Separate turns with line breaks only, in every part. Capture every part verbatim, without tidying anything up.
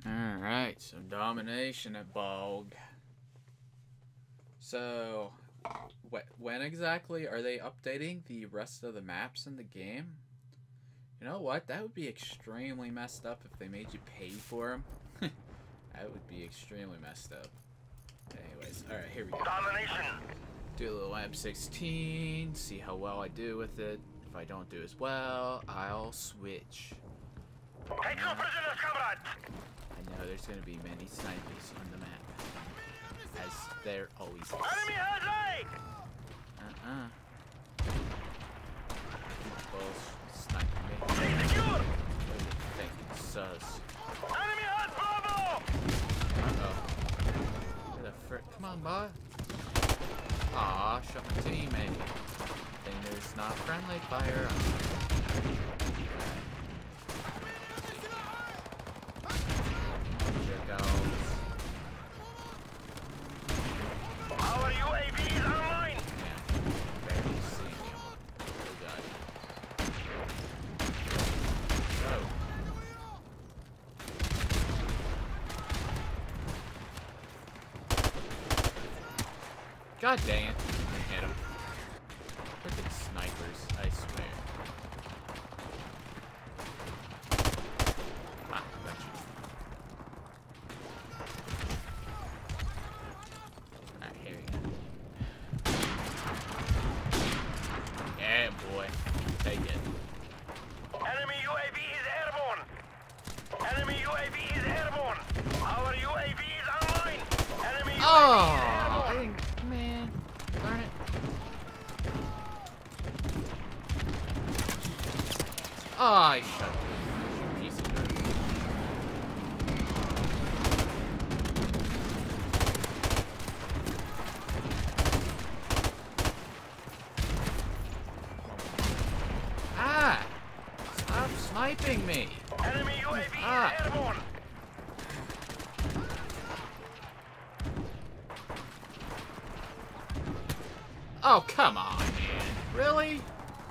Alright, so Domination at Bog. So, wh when exactly are they updating the rest of the maps in the game? You know what? That would be extremely messed up if they made you pay for them. That would be extremely messed up. Anyways, alright, here we go.
Domination.
Do a little M sixteen, see how well I do with it. If I don't do as well, I'll switch.
Take no prisoners, comrades.
I know there's going to be many snipers on the map, as there always is.
Enemy has A.
Uh-uh. People sniping me.
Stay secure.
Thinking sus.
Enemy has Bravo.
Uh-oh. Where the frick? Come on, boy. Aw, shot my teammate. Then there's not friendly fire. There goes.
Our U A V is online.
Yeah, barely seeing him. Oh god. Oh. God dang it. I hit him. Freaking snipers, I swear. Ah, got you. Alright, here we go. Yeah, boy. Take it.
Enemy U A V is airborne. Enemy U A V is airborne. Our U A V is online. Enemy U A V
Oh,
is
I
airborne.
didn't, man. Darn it. Oh, I shot you. You piece of dirt. Ah! Stop sniping me!
Enemy U A V
Ah.
is airborne.
Oh, come on, man. Really?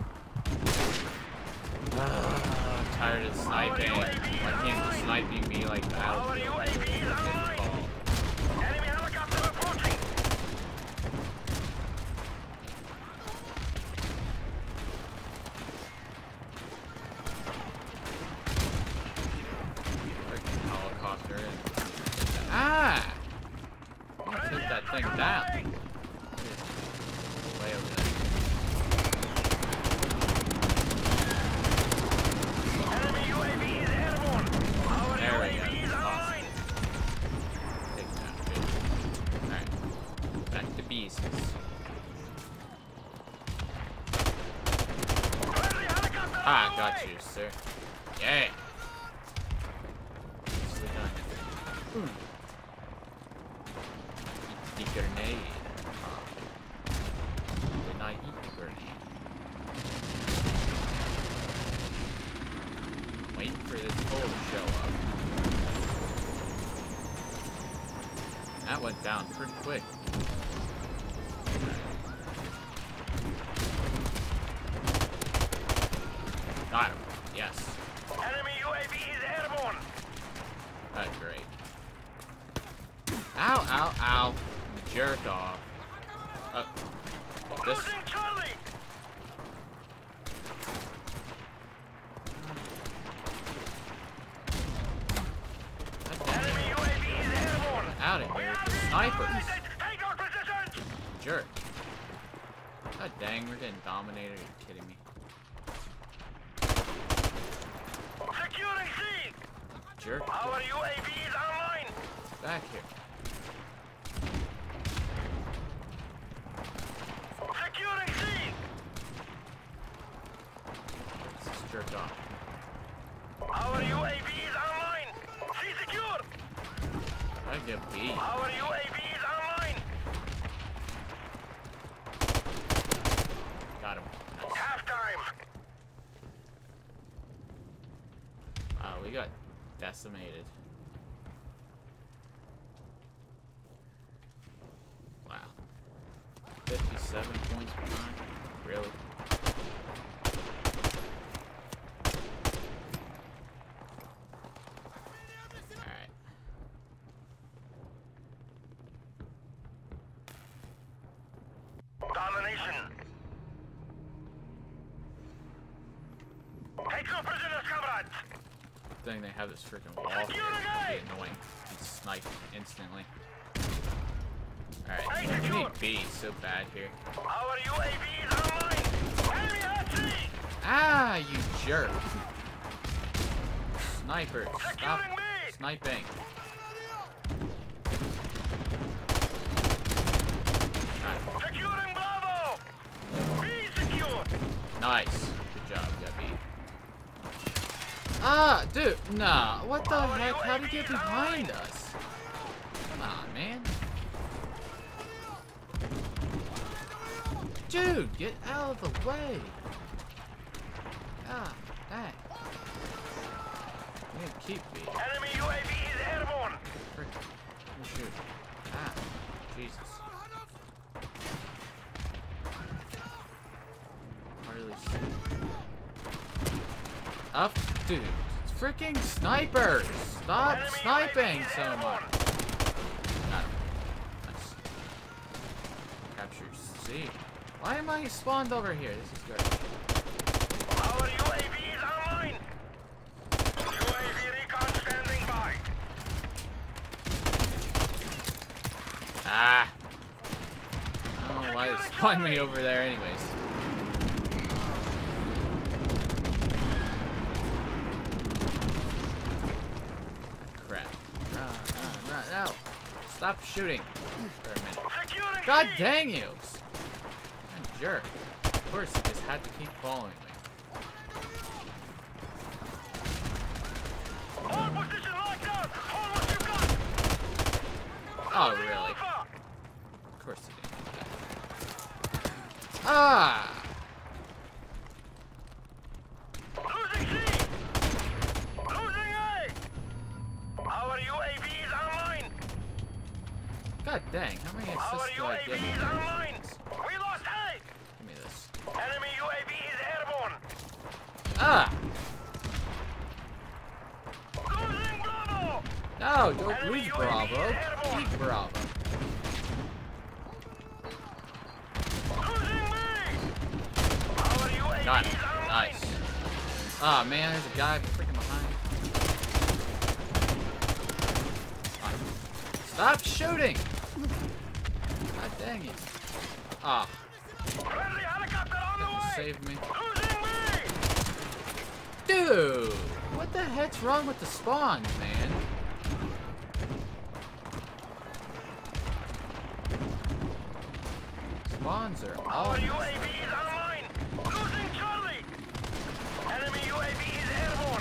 Ugh, I'm tired of sniping. Why can't you sniping me like that?
Our U A V is online. Enemy helicopter approaching.
Freaking helicopter. Ah! I took that thing down. Way over there.
Enemy U A V is airborne. Our
There we
U A V
go.
is
Awesome.
online.
Take that, bitch. Alright. Back to beasts.
Friendly helicopter
Ah,
on the
got
way.
you, sir. Yeah. Nicely done. Hmm. Eat the grenade. Did not eat the grenade. Waiting for this hole to show up. That went down pretty quick. Got him. Yes.
Enemy U A V is airborne.
That's great. Ow, ow, ow. Jerk off. Uh, this.
Losing Charlie. Enemy U A V is airborne.
Out of
We
here.
are being
Snipers.
dominated. Take our positions.
Jerk. God dang, we're getting dominated. Are you kidding me?
Securing C.
Jerk.
Our U A V is online.
Back here.
Securing C.
This is jerk off.
Our U A V is online. C secure.
I get beat.
Our U A V is online.
Got him. Nice.
Halftime.
Wow, we got decimated. Wow. fifty-seven points behind. Really? Alright.
squads.
Thing they have this freaking wall here. It'd be annoying. He's sniped instantly. Alright, I need B so bad here.
Our U A V is online. Enemy at sea.
Ah, you jerk. Sniper, stop
Securing me.
sniping. Right.
Securing Bravo. B secure.
Nice. Good job, got B. Ah, dude, nah. What the heck? How'd he get behind us? Come on, man. Dude, get out of the way. Ah, dang. You can keep B.
Enemy U A V is airborne.
Frick. You shoot. Ah, Jesus. Hardly see. Up, dude. It's freaking snipers. Stop
Enemy
sniping
U A V is
so
airborne.
much. Got him. Nice. Capture C. Why am I spawned over here? This is good.
Our U A V is online. U A V recon standing by.
Ah. I don't know why they spawned me over there anyways. Crap. Run, run, run. No. Stop shooting for a minute.
Securing
God
C.
dang you! I'm a jerk. Of course, he just had to keep following me.
All position locked down. Hold what you got.
Oh,
Losing
really?
Alpha.
Of course he didn't do that. Ah!
Losing C. Losing A. Our U A V is online.
God dang, how many
Our
assists do I
U A V
get?
is
here?
online. We lost A.
Give me this.
Enemy U A V is airborne.
Ah!
Losing Bravo.
No, don't
Enemy
lose
U A V
Bravo.
is airborne.
Keep Bravo.
Losing me. Our U A V
Got
is
him.
online.
Nice. Ah, man, there's a guy freaking behind. Ah. Stop shooting! God dang it. Ah,
Friendly helicopter on the way.
save me.
Losing me.
Dude! What the heck's wrong with the spawns, man? Spawns are all
Our U A V is online. Losing Charlie. Enemy U A V is airborne.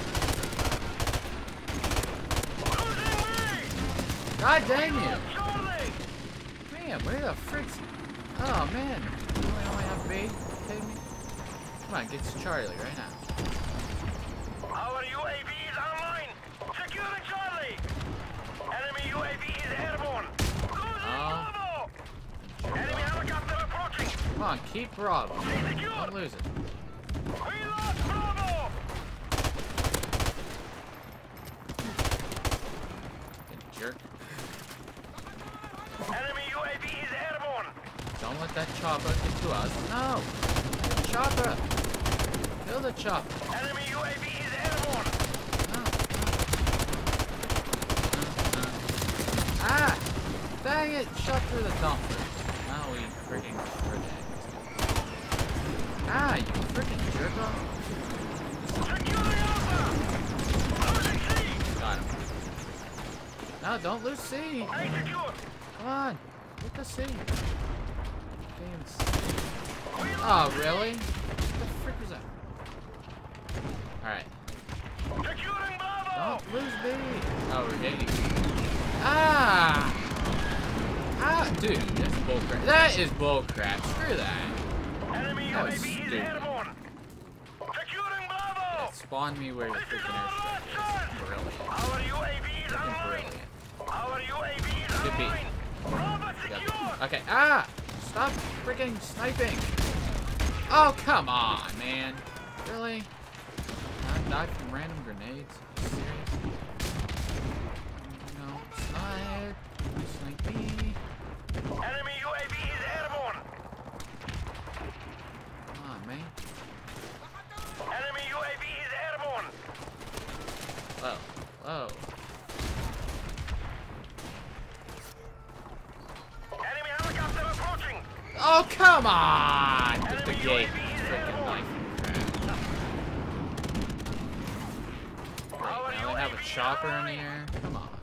Losing me.
God dang you!
Charlie.
Man, where the frick's... Oh, man. You only have B? Kidding me? Come on, get to Charlie right now.
Our U A V is online. Securing Charlie. Enemy U A V is airborne. Losing
Oh.
Bravo. Enemy helicopter approaching.
Come on, keep Bravo.
Secure.
Don't lose it.
We lost Bravo.
You jerk.
Enemy U A V is airborne.
Don't let that chopper get to us. No! The chopper! Kill the chopper.
Enemy U A V is airborne.
No. No. No. Ah! Dang it! Shot through the dumper. Now we freaking forget. Ah, you freaking jerk off.
Securing Alpha. Losing C.
Got him. No, don't lose C.
A secure.
Come on. Get the C. Games.
We
Oh,
lost
really? What the frick was that? Alright.
Securing Bravo.
Don't lose B. Oh, we're getting. Ah! Ah, dude, that's bullcrap. That is bullcrap. Screw that.
Enemy
That
U A
was
V is
stupid.
airborne. Securing Bravo.
That spawned me where the
This is
freaking
our last
airstrike
chance.
is. Brilliant.
Our U A V is
Freaking
online.
brilliant.
Our U A V is
Good beat.
online. Bravo
Yep.
secure.
Okay, ah! Stop freaking sniping. Oh, come on, man. Really? I died from random grenades? Are you serious? No, snipe. Snipe me.
Enemy U A V is airborne.
Come on, man.
Enemy U A V is airborne.
come on! With the
Enemy
gate.
U A V is
Freaking
airborne.
knife crap. Right,
Our
now
U
they
A
have a
V is
chopper in the
online.
air. Come on.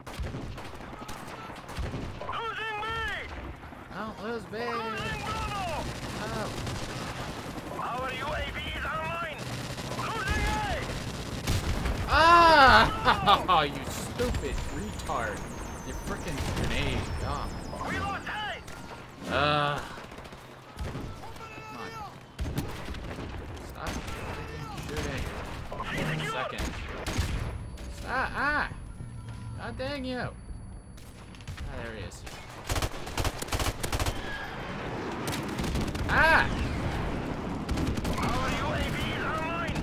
Losing B!
Don't lose B.
Losing Bravo!
Oh.
Our U A V is online! Losing A!
Ah! You stupid retard. You freaking grenade. God.
We lost A!
Ah. Come on. Stop freaking shooting. One second. Stop. Ah! God dang you. Ah, there he is. Ah!
Our U A V is online!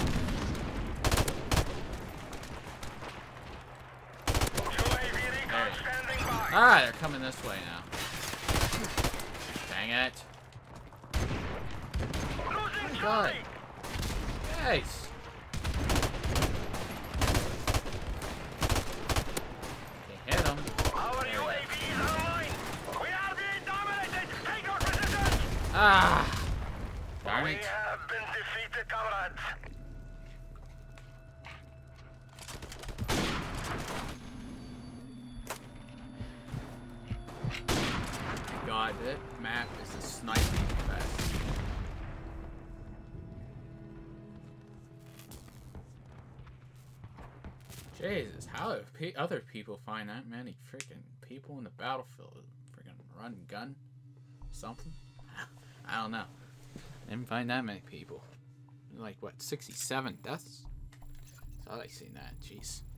U A V recon standing by!
Ah, they're coming this way now. Dang it.
Losing
God.
Charlie!
Nice. Hit him.
Our U A V is online! We are being dominated! Take our position!
Ah! Darn
We
it.
have been defeated, comrades!
God, that map is a sniping fest. Jesus, how do pe other people find that many freaking people in the battlefield? Freaking run gun? Something? I don't know. Didn't find that many people. Like, what, sixty-seven deaths? Thought I seen that. Jeez.